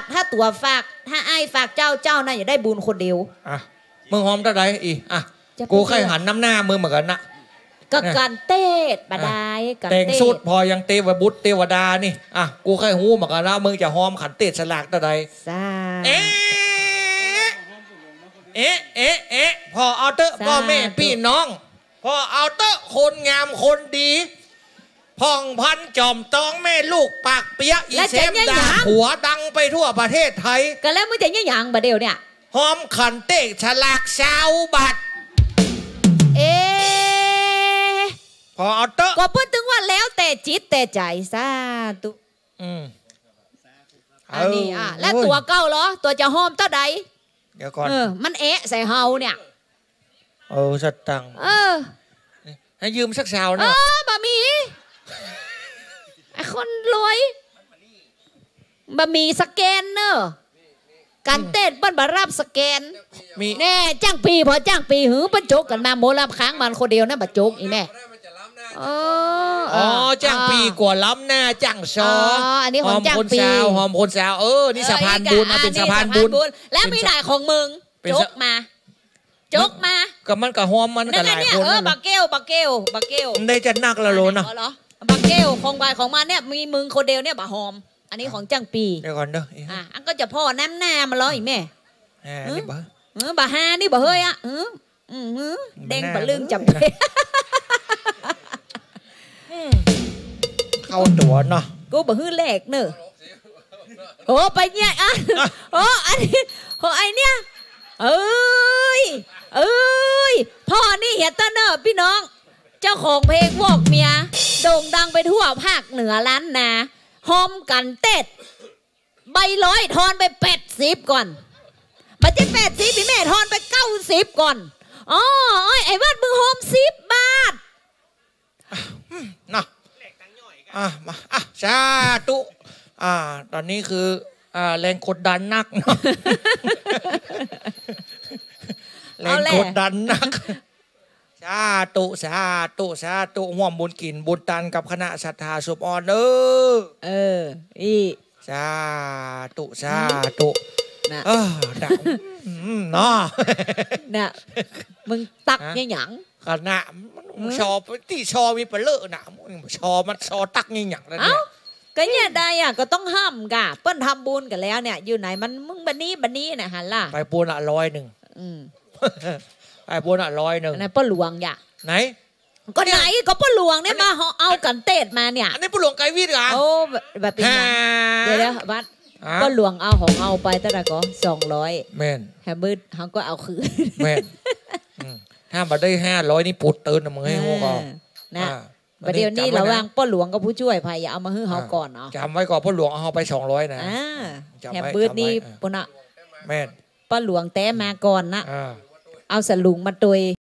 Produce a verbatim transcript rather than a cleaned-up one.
ถ้าตัวฝากถ้าไอ้ฝากเจ้าเจ้าน่ะอย่าได้บุญคนเดียวอ่ะมึงหอมเท่าไหร่อีอ่ะกูเคยหันน้ำหน้ามึงเหมือนกันนะก็การเต้บาดายแต่งสุดพอยังเตวบุตรเทวดานี่อ่ะกูเคยหูเหมือนกันนะมึงจะหอมขันเตะฉลากเท่าไหร่เอ๊ะเอ๊ะเอ๊ะเอ๊ะพอเอาเตอะพ่อแม่พี่น้องพอเอาเตอะคนงามคนดีพ่องพันจอมตองแม่ลูกปากเปียอีเซมดาหัวดังไปทั่วประเทศไทยก็แล้วมึงจะยังยังบ่เดียวเนี่ยหอมขันเตะฉลากชาวบัตรเอ๊พอเอาเตอะก็พูดถึงว่าแล้วแต่จิตแต่ใจซาตุอืมอันนี้อ่ะแล้วตัวเก้าเหรอตัวจะหอมเท่าใดเดี๋ยวก่อนเออมันเอะใส่เฮาเนี่ยเออสตังเออให้ยืมสักสาวนะเออบะหมี่ไอคนรวยบะหมี่สแกนเนอะการเต้นปั้นบารับสแกนมีแน่จ้างปีพอจ้างปีหือปั้นโจกกันมาโมลำค้างมันคนเดียวนะบัดโจกอีแน่อ๋อจ้างปีกว่าล้ำหน้าจ้างซออันนี้หอมจ้างปีหอมคนสาวเออนี่สะพานบุญนะเป็นสะพานบุญแล้วมีหลายของมึงโจกมาโจกมาก็มันกับหอมมันกับหลายคนเออบักเกลบักเกลบักเกลได้จะนักละโลนะบักเกลของใบของมันเนี่ยมีมึงคนเดียวเนี่ยบะหอมอันนี้ของจ้างปีเดี๋ยวก่อนเด้ออ่ะอันก็จะพ่อน้ำหน้ามาล้ออีแม่เออนี่บ่เออบะฮานี่บ่เฮ้ยอ่ะเอออือเด้งบะลึงจับเข้าตัวเนาะกูบ่ฮื้อแหลกเนอะโอ้ไปเนี่ยอ่ะโอ้อันนี้โอ้ไอเนี่ยเอ้ยเอ้ยพ่อนี่เฮียตาเนอร์พี่น้องเจ้าของเพลงวอกเมียโด่งดังไปทั่วภาคเหนือล้านนาหอมกันเต็ดใบร้อยทอนไปแปดสิบก่อนบัจเจ็ดแปดสิบพี่แม่ทอนไปเก้าสิบก่อนอ๋อไอ้วัดมึงหอมสิบบาทเนาะอ่ะมาอ่ะสาธุอ่าตอนนี้คืออ่าแรงกดดันนักเนาะแรงกดดันนักสาธุสาธุสาธุห่วมบุญกินบุญตันกับคณะศรัทธาสุบออนเออเอออีสาธุสาธุนะเออดังเนาะน่ะมึงตักยังหยังขนาดชอที่ชอมีเปลือกนะชอมันชอตักยังหยังแล้วเนี่ยก็เนี่ยได้อ่ะก็ต้องห้ามกะเปิ้นทำบุญกันแล้วเนี่ยอยู่ไหนมันมึงบันนี้บันนี้นะฮันล่ะไปปูนอ่ะร้อยหนึ่งไปปูนอ่ะร้อยหนึ่งไหนป้าหลวงอย่าไหนก็ไหนก็ป้าหลวงเนี่ยมาเอากันเตดมาเนี่ยอันนี้ป้าหลวงไกวิทย์เหรอโอ้แบบเป็นยังเดี๋ยวเดี๋ยววัดป้าหลวงเอาของเอาไปตั้งแต่ก็สองร้อยแม่นแฮมบืดเขาก็เอาคืนแม่นถ้ามาได้ห้าร้อยนี่ปุดตื่นนะมึงให้หัวก็นะประเดี๋ยวนี้ระวังป้าหลวงกับผู้ช่วยพายอย่าเอามาฮื้อเขาก่อนเนาะจำไว้ก่อนป้าหลวงเอาไปสองร้อยนะแฮมบืดนี่ปุ่นอ่ะแม่นป้าหลวงแต้มาก่อนนะเอาสลุงมาตุย